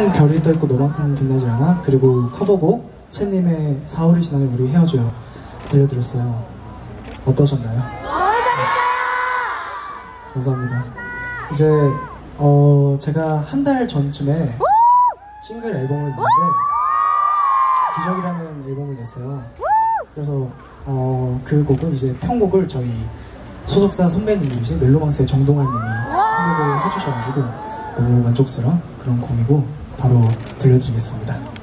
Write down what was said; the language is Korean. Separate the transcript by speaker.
Speaker 1: 큰 별이 떠있고 너만큼 빛나지 않아, 그리고 커버곡 채님의 4월이 지나면 우리 헤어져요 들려드렸어요. 어떠셨나요? 감사합니다. 이제 제가 한 달 전쯤에 싱글 앨범을 냈는데 기적이라는 앨범을 냈어요. 그래서 그 곡은 이제 편곡을 저희 소속사 선배님이신 멜로망스의 정동환 님이 편곡을 해주셔가지고 너무 만족스러운 그런 곡이고 바로 들려드리겠습니다.